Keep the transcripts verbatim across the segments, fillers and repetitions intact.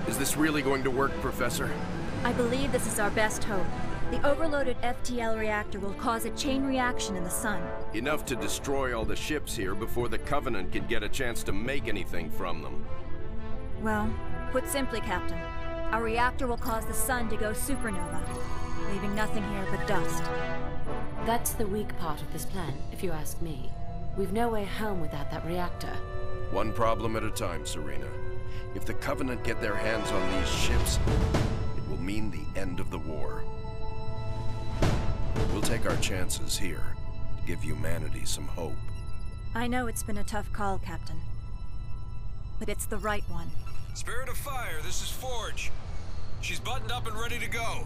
Is this really going to work, Professor? I believe this is our best hope. The overloaded F T L reactor will cause a chain reaction in the sun. Enough to destroy all the ships here before the Covenant can get a chance to make anything from them. Well, put simply, Captain, our reactor will cause the sun to go supernova, leaving nothing here but dust. That's the weak part of this plan, if you ask me. We've no way home without that reactor. One problem at a time, Serena. If the Covenant get their hands on these ships, it will mean the end of the war. We'll take our chances here to give humanity some hope. I know it's been a tough call, Captain, but it's the right one. Spirit of Fire, this is Forge. She's buttoned up and ready to go.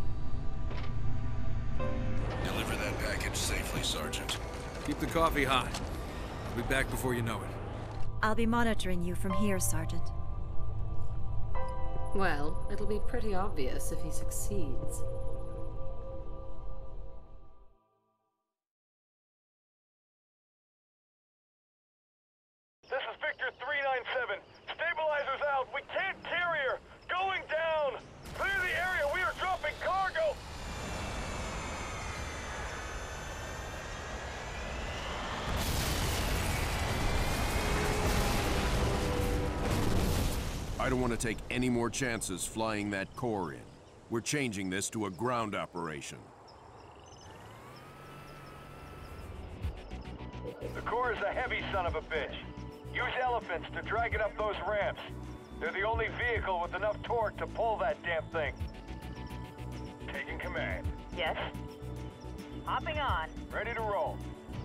Deliver that package safely, Sergeant. Keep the coffee hot. I'll be back before you know it. I'll be monitoring you from here, Sergeant. Well, it'll be pretty obvious if he succeeds. This is Victor three nine seven. Stabilizers out. We can't carrier. Going down. Clear the area. We are dropping cargo. I don't want to take any more chances flying that core in. We're changing this to a ground operation. The core is a heavy son of a bitch. Use elephants to drag it up those ramps. They're the only vehicle with enough torque to pull that damn thing. Taking command. Yes. Hopping on. Ready to roll.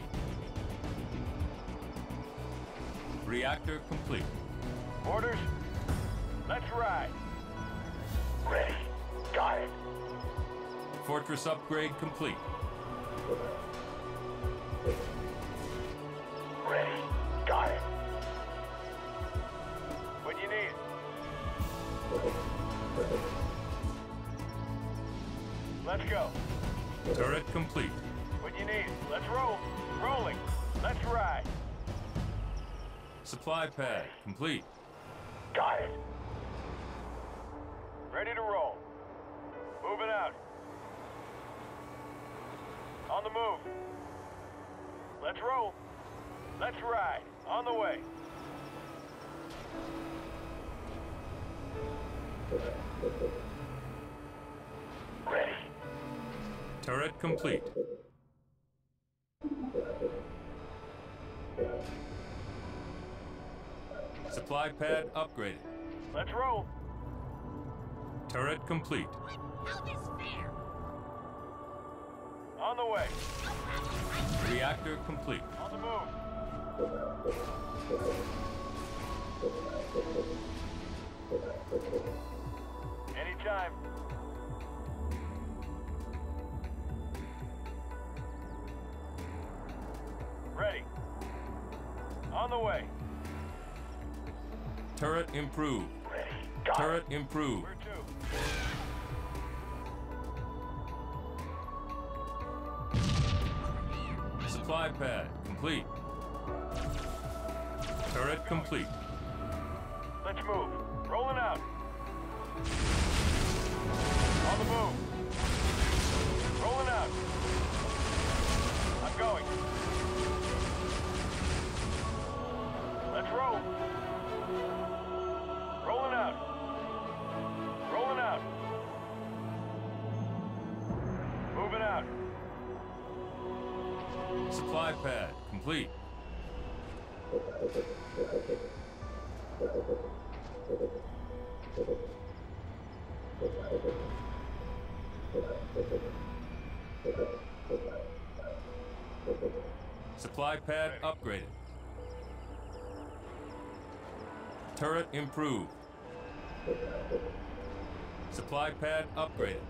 Reactor complete. Orders? Let's ride. Ready. Got it. Fortress upgrade complete. Ready. Got it. What do you need? Let's go. Turret complete. What do you need? Let's roll. Rolling. Let's ride. Supply pad complete. Got it. Ready to roll. Moving out. On the move. Let's roll. Let's ride. On the way. Ready. Turret complete. Supply pad upgraded. Let's roll. Turret complete. On the way. Reactor complete. On the move. Anytime. Ready. On the way. Turret improved. Ready. Got Turret it. improved. Where to? Supply pad complete. Turret complete. Let's move. Rolling out. On the move. Rolling out. I'm going. Let's roll. Rolling out. Rolling out. Moving out. Supply pad complete. Supply pad upgraded. Turret improved. Supply pad upgraded.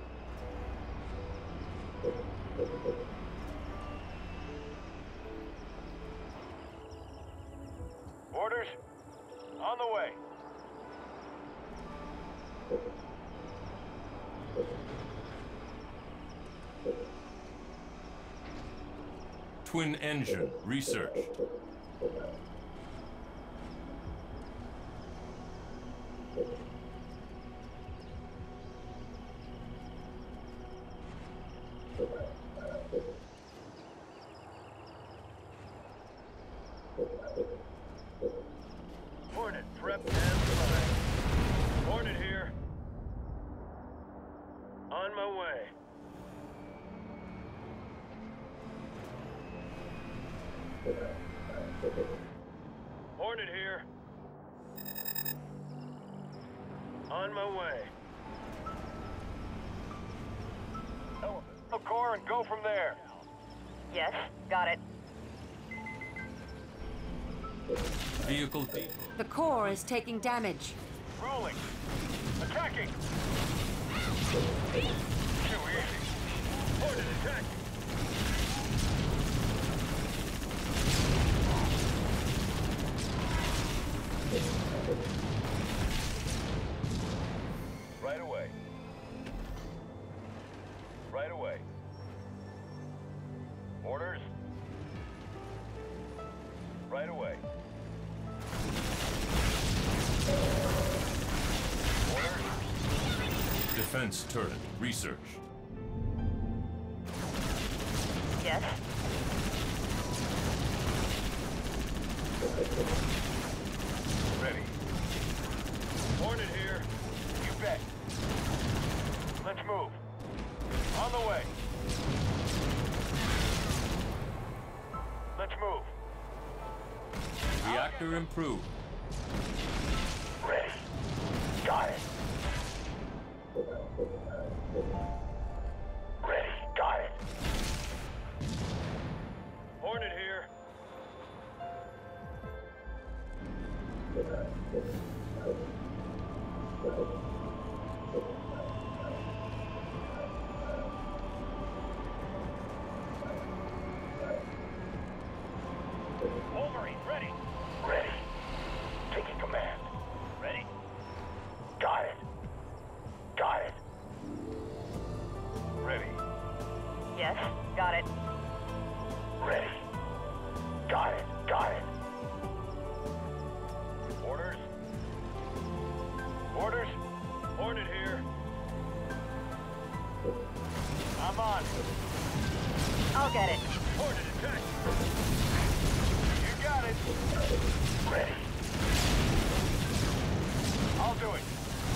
Orders? On the way. Twin engine research. here. On my way. Elemental core and go from there. Yes, got it. Vehicle depot. The core is taking damage. Rolling. Attacking. Too easy. Ordered attack. Right away. Right away. Orders. Right away. Orders. Defense turret. Research. Yes. Ready. Hornet here. You bet. Let's move. On the way. Let's move. Reactor improved. Ready. Got it. Ready. Got it. Hornet here. Wolverine, ready. Ready. Taking command. Ready. Got it. Got it. Ready. Yes, got it. Ready. Got it. Got it. Orders. Orders. Hornet here. I'm on. I'll get it. Hornet attack. You got it. Ready. I'll do it.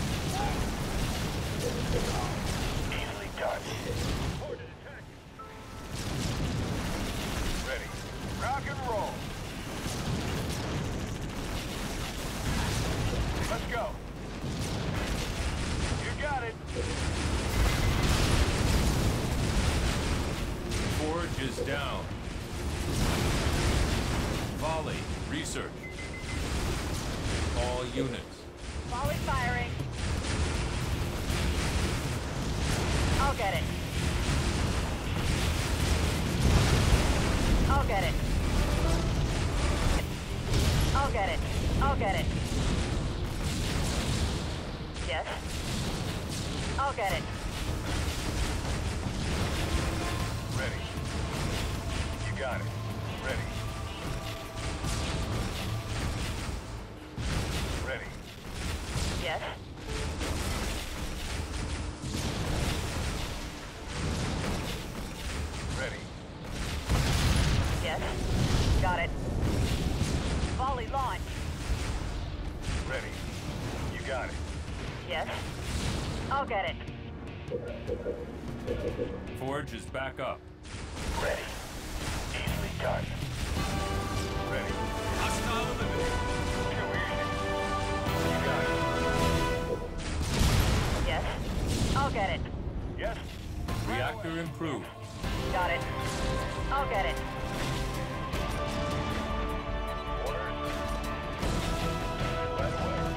Easily done. Hornet attack. Ready. Rock and roll. Let's go. You got it. Forge is down. Volley. Research. All units. Volley firing. I'll get it. I'll get it. I'll get it. I'll get it. Yes. I'll get it. Ready. You got it. Ready. Ready. Yes. Ready. Yes. Got it. Volley launch. Ready. You got it. Yes. I'll get it. Forge is back up. Ready. Easily done. Ready. Hostile eliminated. Too easy. You got it. Yes. I'll get it. Yes? Reactor improved. Got it. I'll get it. Orders. Right away.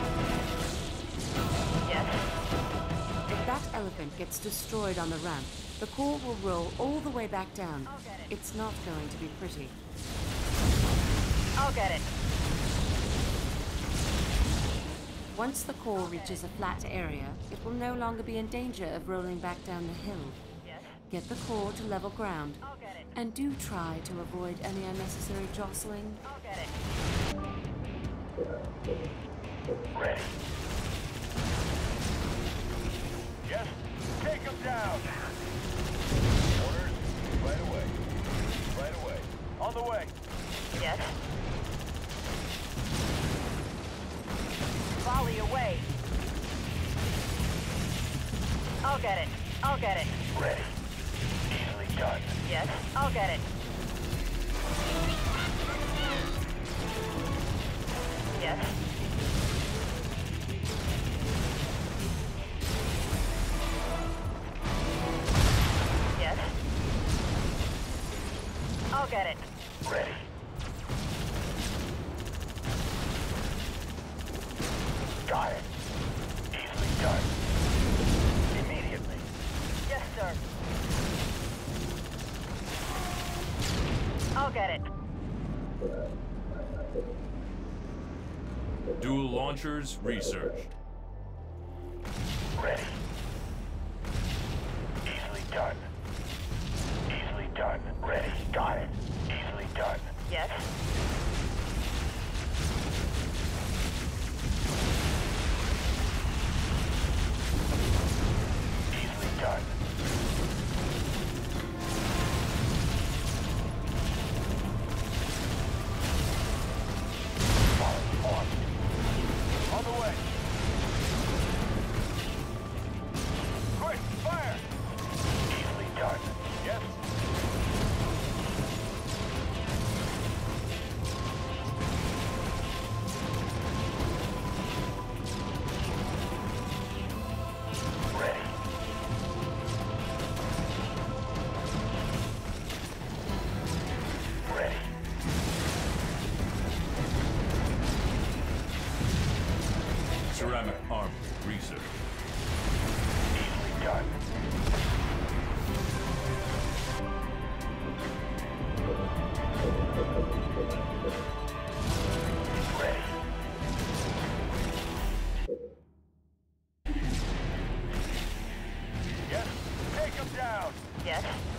Yes. If that elephant gets destroyed on the ramp, the core will roll all the way back down. I'll get it. It's not going to be pretty. I'll get it. Once the core reaches a flat area, it will no longer be in danger of rolling back down the hill. Yes. Get the core to level ground, I'll get it. and do try to avoid any unnecessary jostling. I'll get it. Ready. Yes? Take him down! Orders. Right away. Right away. On the way. Yes. Volley away. I'll get it. I'll get it. Ready. Easily done. Yes, I'll get it. Yes. Yes. I'll get it. Ready. Got it. Easily done. Immediately. Yes, sir. I'll get it. Dual launchers researched. Ready. Easily done. Easily done. Ready. Got it. Easily done. Yes. Easily done. Follow on. On the way. Quick, fire! Easily done. Yes. Ready. Ready. Ceramic armor research. Easily done. Ready. Yes. Take him down. Yes.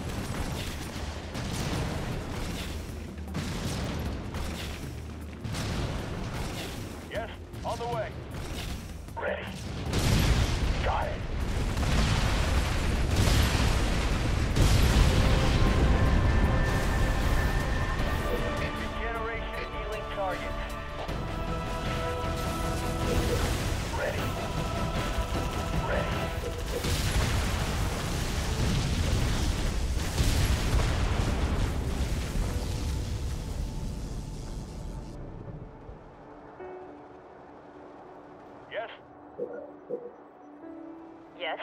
Yes. On the way. Ready. Got it. Generation healing targets. Ready. Ready. Yes. Yes.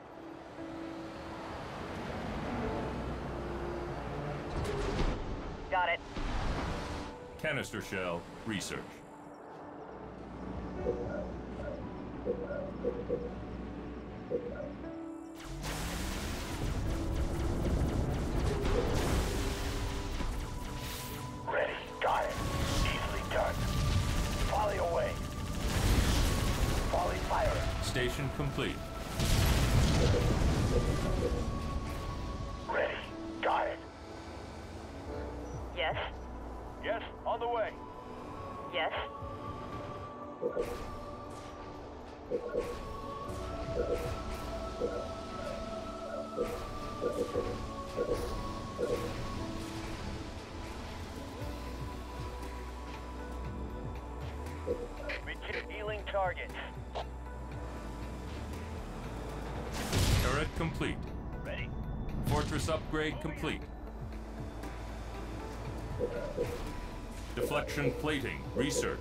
Got it. Canister shell research. Ready. Got it. Easily done. Volley away. Volley fire. Station complete. Ready. Got it. Yes. Yes. On the way. Yes. Begin healing targets. Turret complete. Ready. Fortress upgrade complete. Deflection plating research.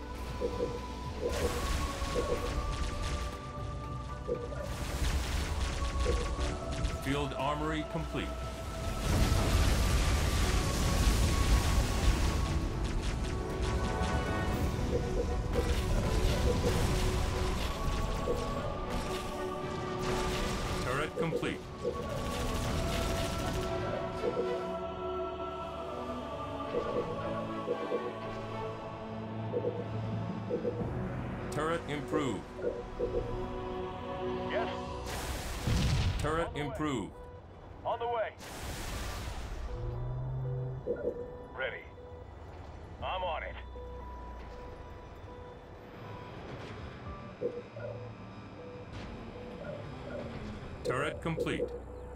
Field armory complete. Turret complete. Turret improved. Yes. Turret improved. On the way. Ready. I'm on it. Turret complete.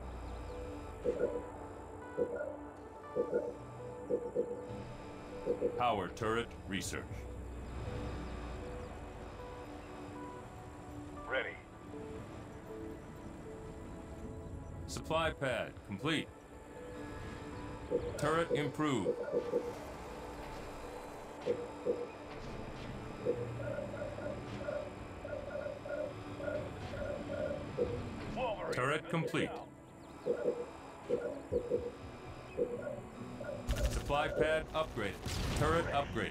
Power turret research. Ready. Supply pad complete. Turret improved. Turret complete. Supply pad upgraded. Turret upgraded.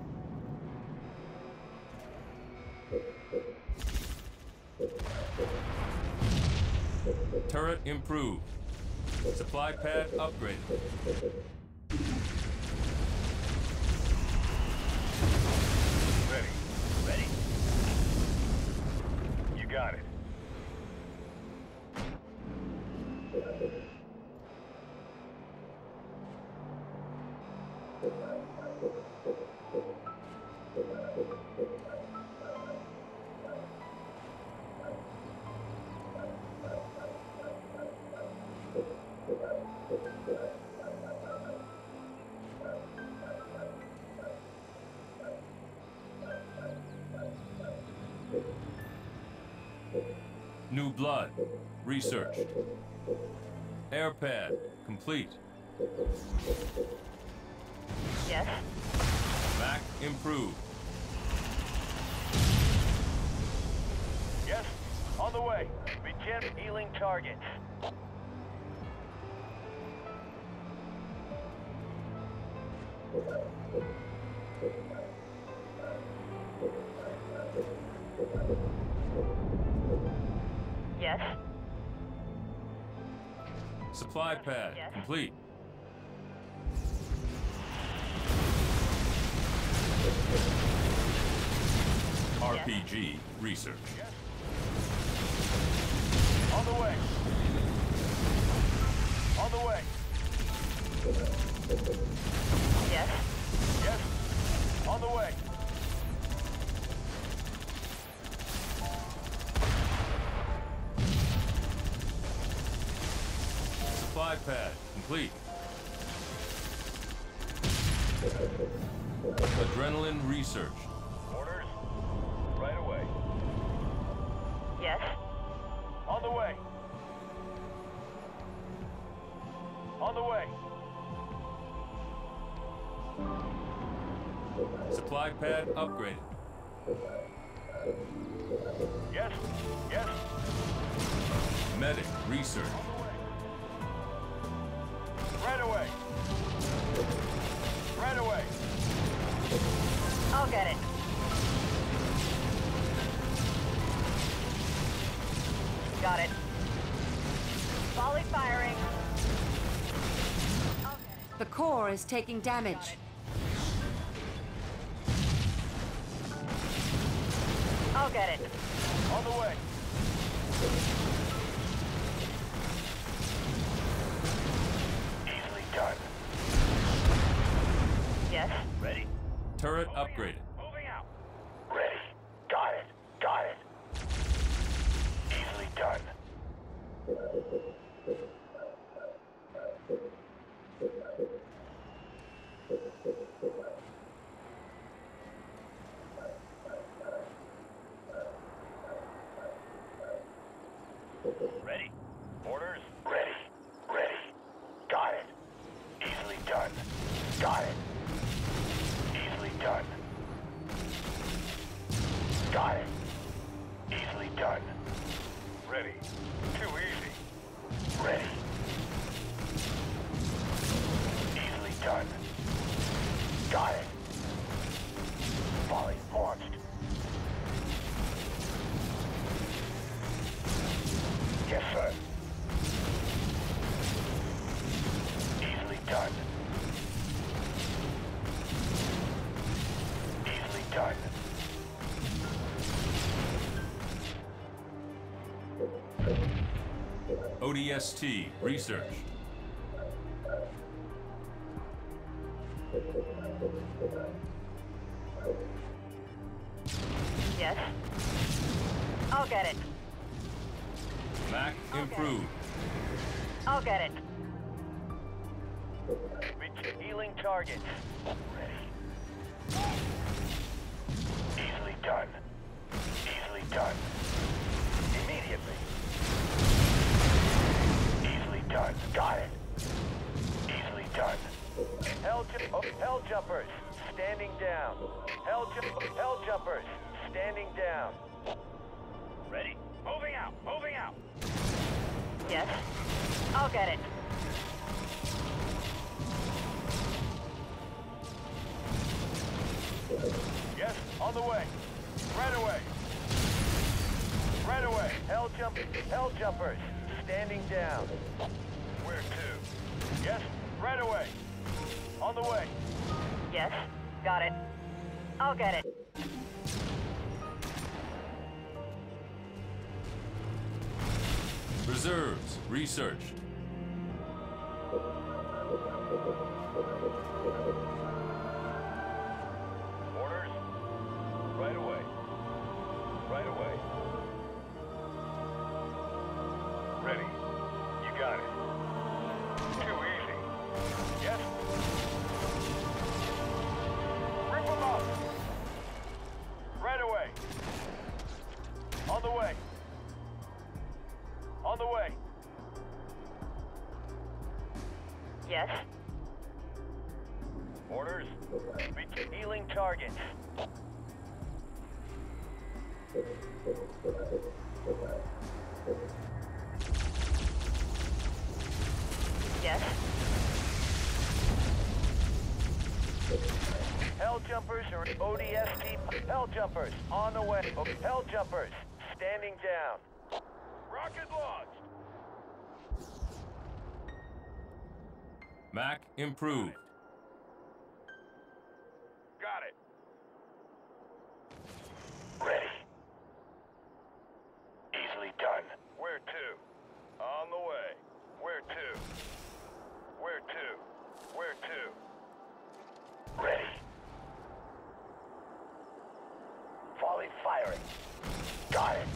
Turret improved. Supply pad upgraded. Ready. Ready? You got it. New blood. Researched. Air pad complete. Yes? Back improved. Yes? On the way. Begin healing targets. Yes? Supply pad Yes. complete. R P G research. On the way. On the way. Yes? Yes? On the way. Supply pad complete. Adrenaline research. Orders. Right away. Yes? On the way. On the way. Supply pad upgraded. Yes? Yes? Medic research. Right away. Right away. I'll get it. Got it. Volley firing. I'll get it. The core is taking damage. I'll get it. On the way. Easily done. Yes? Ready. Turret upgraded. Moving out. Ready. Got it. Got it. Easily done. Ready. Orders. Ready. Ready. Got it. Easily done. Got it. Easily done. Got it. Easily done. Ready. Too easy. Ready. Easily done. Got it. Volley launched. Yes, sir. Easily done. Easily done. O D S T research. Yes? I'll get it. Back improved. I'll get it. Reach healing targets. Ready. Easily done. Easily done. Immediately. Easily done. Got it. Easily done. Hell, ju oh, hell jumpers. Standing down. Hell, ju oh, hell jumpers. jumpers, standing down. Ready? Moving out, moving out. Yes. I'll get it. Yes, on the way. Right away. Right away. Hell jump, hell jumpers, standing down. Where to? Yes, right away. On the way. Yes. Got it. I'll get it. Reserves researched. Orders? Right away. Right away. Ready. You got it. Too easy. Yes? Rip them up! Right away. On the way. On the way. Yes. Orders? Be healing targets. Yes. Hell jumpers or O D S T. Hell jumpers on the way. Oh, hell jumpers standing down. Rocket launched. Mac improved. Got it. Ready. Easily done. Where to? On the way. Where to? Where to? Where to? Ready. Volley firing. Got it.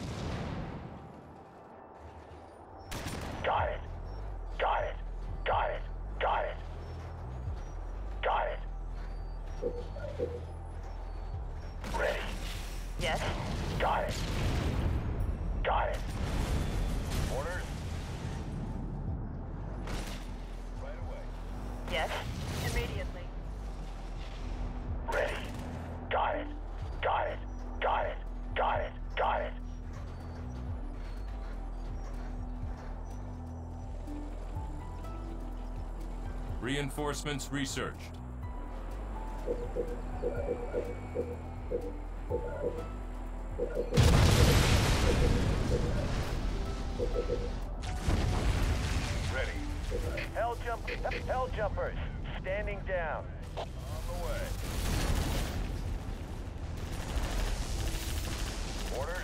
Got it. Got it. Got it. Got it. Got it. Ready. Yes. Got it. Got it. Orders? Right away. Yes. Immediately. Ready. Got it. Got it. Got it. Got it. Got it. Reinforcements researched. Ready. Hell jump. Hell jumpers. Standing down. On the way. Orders?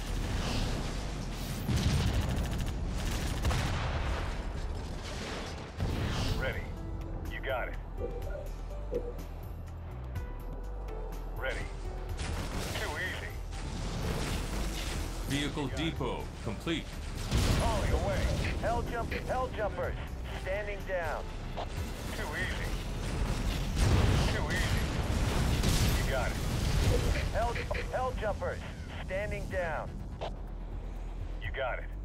Ready. You got it. Ready. Too easy. Vehicle depot complete. Ollie away. Hell jump. Hell jumpers. Standing down. Too easy. Too easy. You got it. Hell, hell jumpers. Standing down. You got it.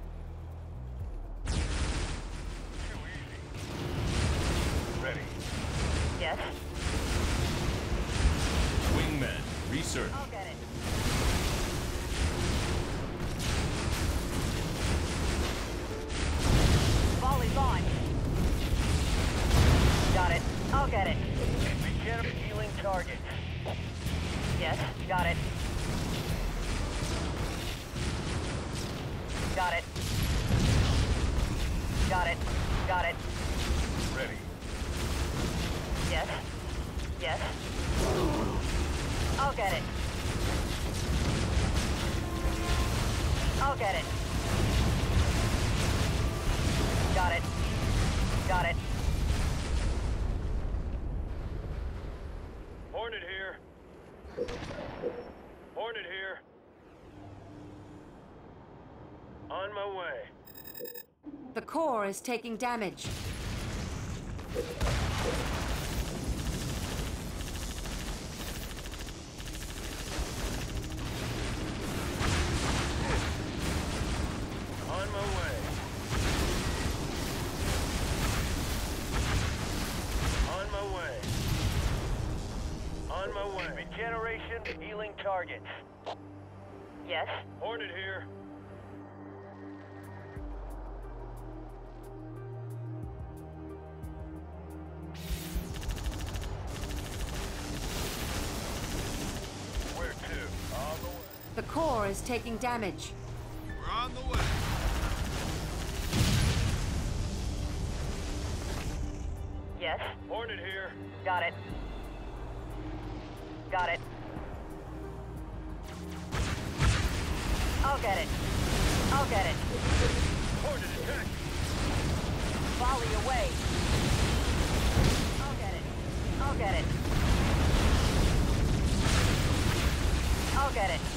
Too easy. Ready. Yes. Wingmen research. I'll get it. Volley launch. Got it. I'll get it. Begin healing targets. Yes. Got it. Got it. Got it. Got it. Ready. Yes. Yes. I'll get it. I'll get it. Got it. Got it. Hornet here. Hornet here. On my way. The core is taking damage. On my way. On my way. On my away. Regeneration, healing targets. Yes? Hornet here. Where to? On the way. The core is taking damage. We're on the way. Yes? Hornet here. Got it. Got it. I'll get it. I'll get it. Hornet attack. Volley away. I'll get it. I'll get it. I'll get it.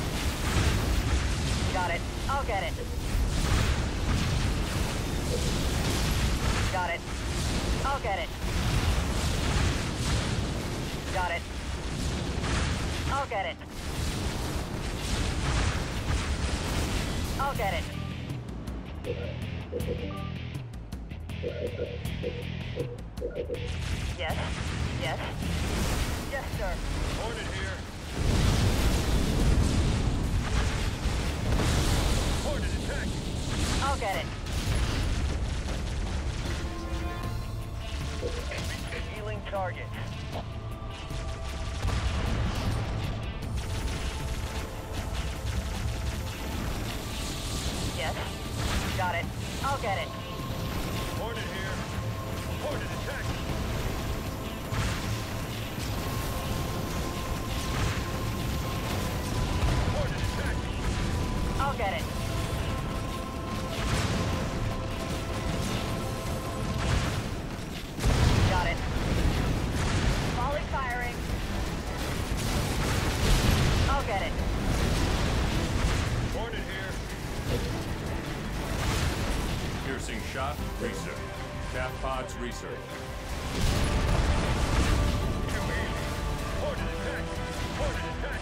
Got it. I'll get it. Got it. I'll get it. Got it. I'll get it. I'll get it. Yes. Yes. Yes, sir. Hornet here. Hornet attack. I'll get it. Healing targets. Yes. Got it. I'll get it. Hornet here. Hornet attack. Hornet attack. I'll get it. Got it. Volley firing. I'll get it. Hornet here. Piercing shot, research. Cap pods, research. Too easy. Hornet attack. Hornet attack.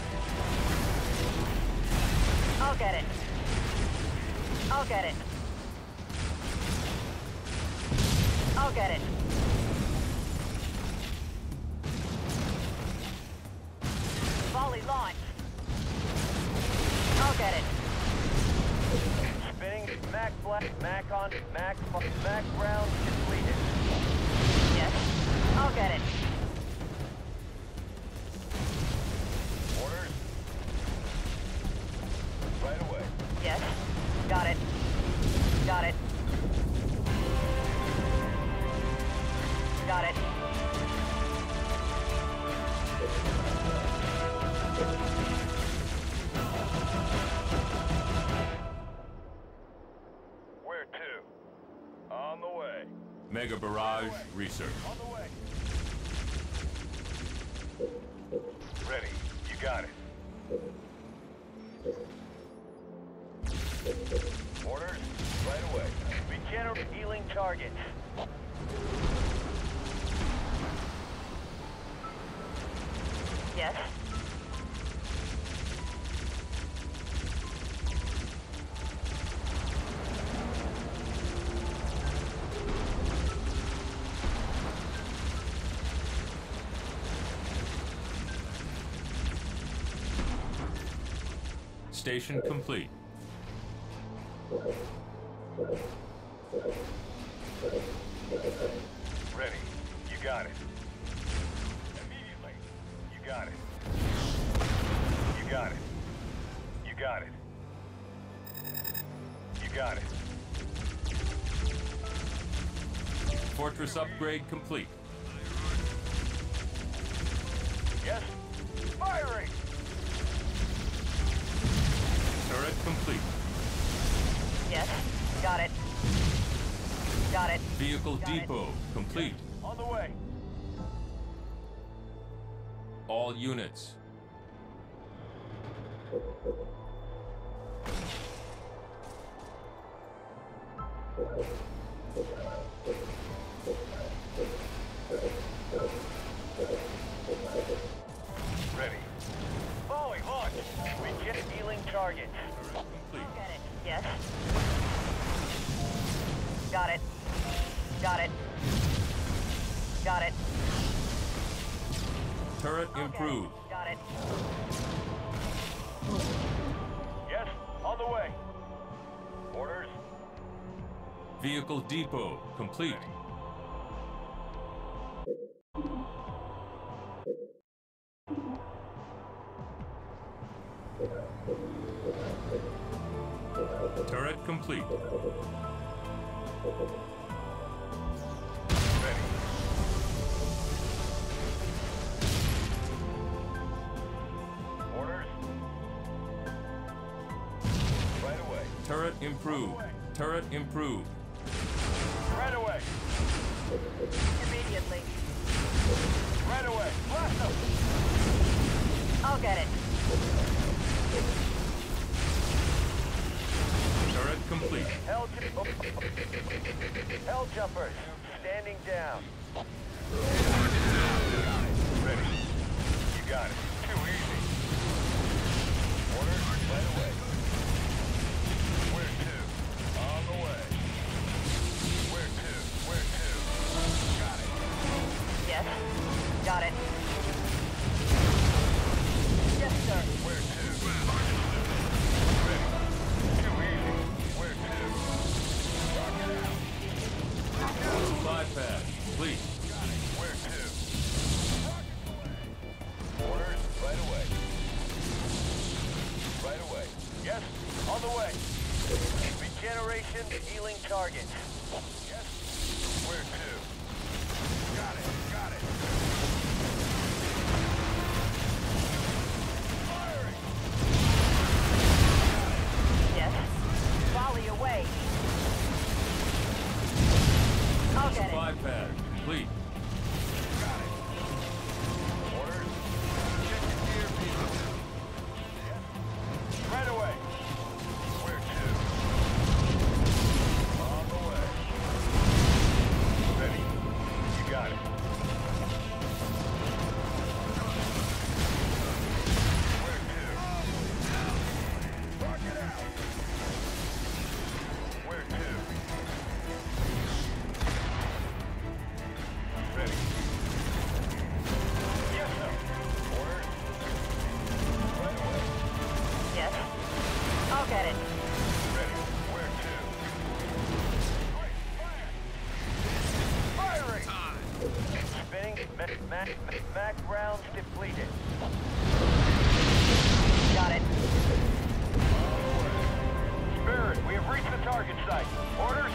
I'll get it. I'll get it. I'll get it. Volley launch. I'll get it. Spinning. Mac black. Mac on. Mac. Mac round completed. Yes. I'll get it. Orders. Right away. Yes. Got it. Got it. Got it. Where to? On the way. Mega barrage, research. On the way. Ready. You got it. Orders. Right away. Regenerate healing targets. Yes. Station complete. Ready. You got it. Immediately. You got it. You got it. You got it. You got it. Fortress upgrade complete. Yes. Firing. Turret complete. Yes. Got it. Got it. Vehicle Got it. depot complete. On the way. All units. Ready. Volley launch. We get healing targets. Complete. Get it. Yes. Got it. Got it. Got it. Turret improved. Got it. Yes, on the way. Orders. Vehicle depot complete. Turret complete. Ready. Orders. Right away. Turret improved. Turret improved. Right away. Immediately. Right away. Blast them. I'll get it. Turret complete. Hell, ju- oh. Hell jumpers. Standing down. Ready. You got it. Too easy. Orders. Right away. Where to? On the way. Where to? Where to? Got it. Yes. Got it. Yes, sir. Where to? Ready. Too easy. Where to? Rock it out. Rock it out. Supply pad complete. Got it. Where to? Rocket away. Orders. Right away. Right away. Yes. On the way. Regeneration healing target. Yes. Where to? Got it. Got it. Firing. Yes. Volley away. I'll get it. Supply pad complete. Got it. Orders. Check your gear, people. Yes. Right away. Where to? On the way. Ready. You got it. Where to? Rock it out. Where to? Ready. Yes, sir. Orders. Right away. Yes. I'll get it. Ready. Where to? Great. Fire. Firing. Spinning. Mac, mac, mac rounds depleted. Got it. Spirit, we have reached the target site. Orders?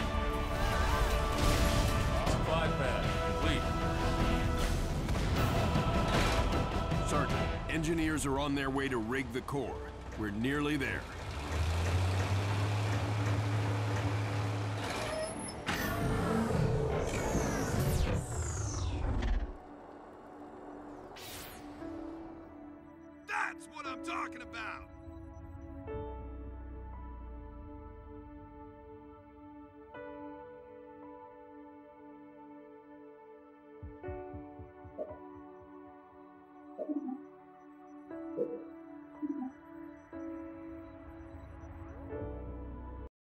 Supply pad complete. Sergeant, engineers are on their way to rig the core. We're nearly there.